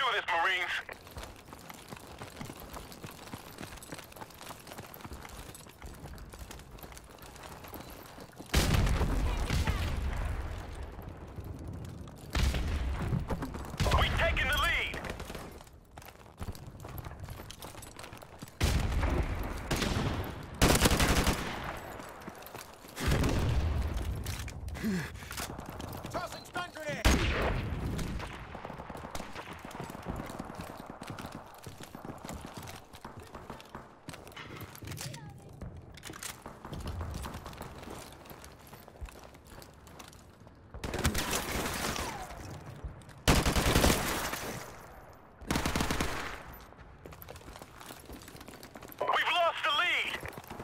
this, Marines. We taking the lead. Tossing stun grenade! We've lost the lead.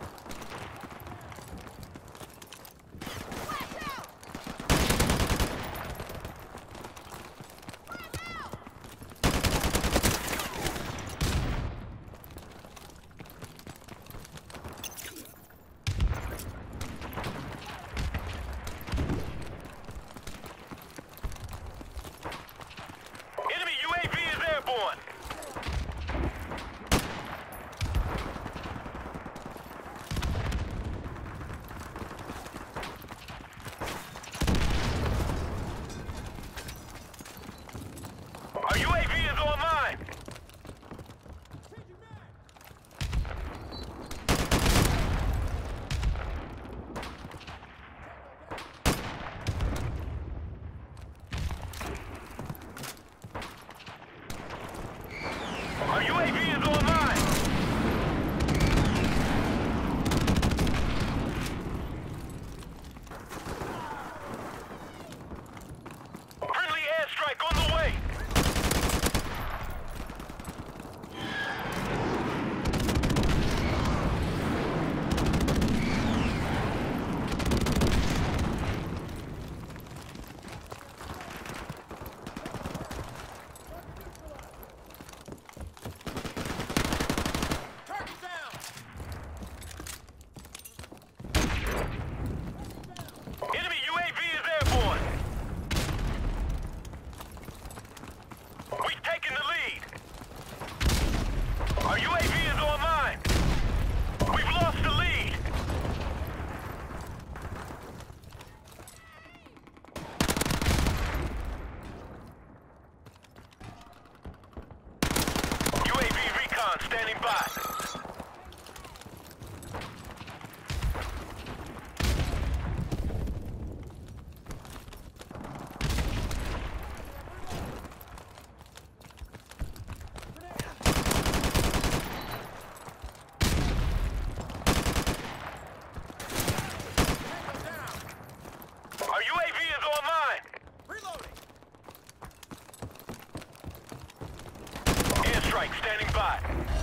Enemy UAV is airborne. Our UAV is online. Our UAV is online. Friendly airstrike on the way. Target down! Enemy UAV is airborne. We've taken the lead. Our UAV is online. We've lost the lead. UAV recon standing by. Our UAV is online. Reloading! Airstrike standing by.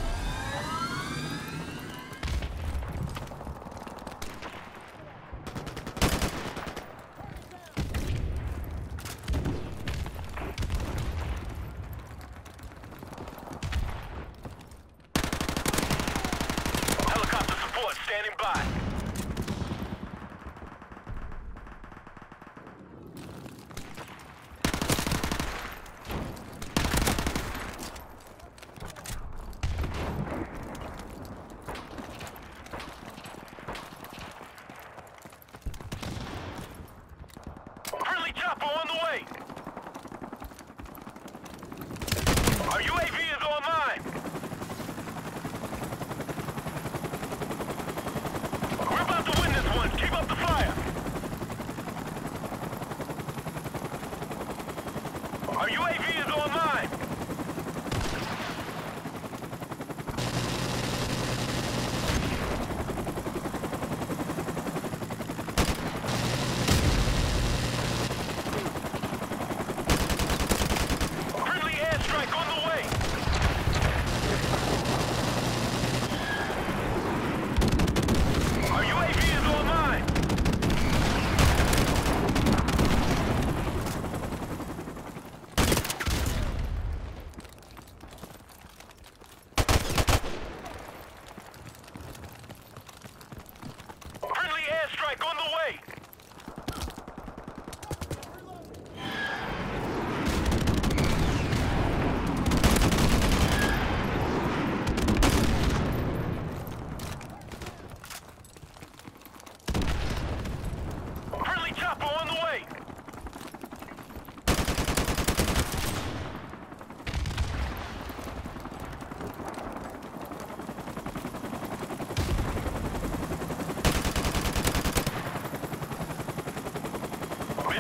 Helicopter support standing by. Friendly chopper on the way. Our UAV is online.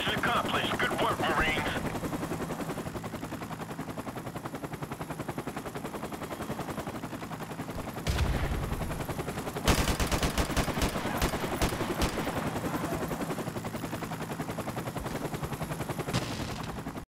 Mission accomplished. Good work, Marines.